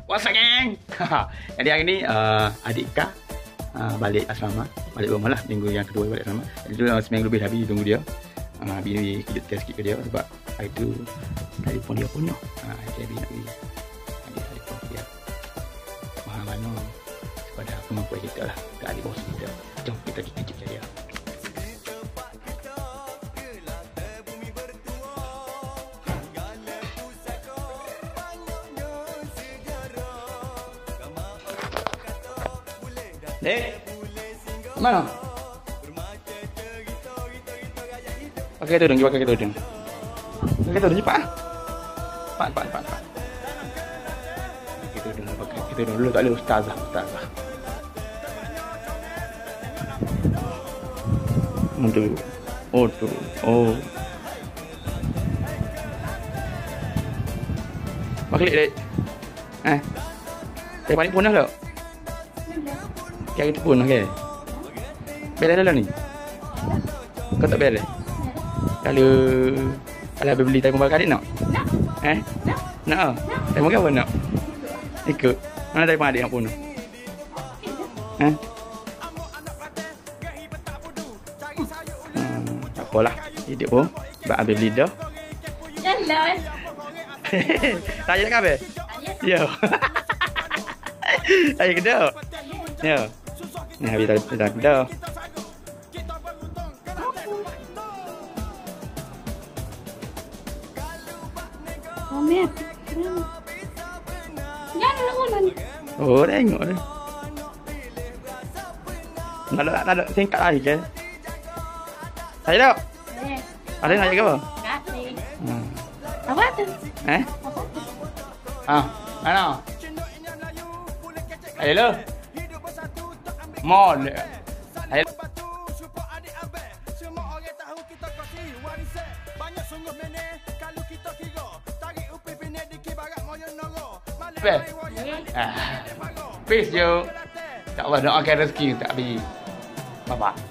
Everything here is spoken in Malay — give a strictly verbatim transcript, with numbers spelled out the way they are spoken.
What's up, gang? Jadi hari ni uh, adik Kak uh, balik asrama, balik rumah lah, minggu yang kedua balik asrama. Jadi tu uh, seminggu lebih habis tunggu dia. Uh, Abi ni kejutkan sikit ke dia sebab hari tu telefon dia punya. Uh, jadi Abi nak pergi adik telefon dia. Mahal mana kepada kemampuan kita lah, ke adik bos kita. Jom kita pergi kejut dia. Dek, mana? Pakai tudung, pakai tudung. Pakai tudung cepat. Cepat, cepat, cepat, cepat. Pakai tudung, pakai tudung dulu, tak boleh ustazah, ustazah. Untuk, oh tu, oh. Balik dek. Eh, dek balik pun dah tak? Yang itu pun okey. Beres dah ni. Kau tak beres? Kalau kalau beli telefon baru kali nak? Nak. Eh? Nak. Nak ah. Telefon apa nak? Ikut. Mana telefon adik nak pun? Eh? Hmm, tak apalah. Hidup pun. Sebab habis beli dah. Jalan. Tak ada nak habis? Ya. Ayo kedok. Ya. Ni habis dah dah dah. Oh, Mek. Jangan lakukan. Oh, tengok dia. Nak ada nak ada singkat lagi ke? Saya dah. Eh, Ada nak ke apa? kasih. Hmm. Apa tu? Eh? Apa tu? Ah, mana? Ayo lo. Mall. Ayo. Ah. Peace yo. Tak apa doakan rezeki tak habis. Bye bye.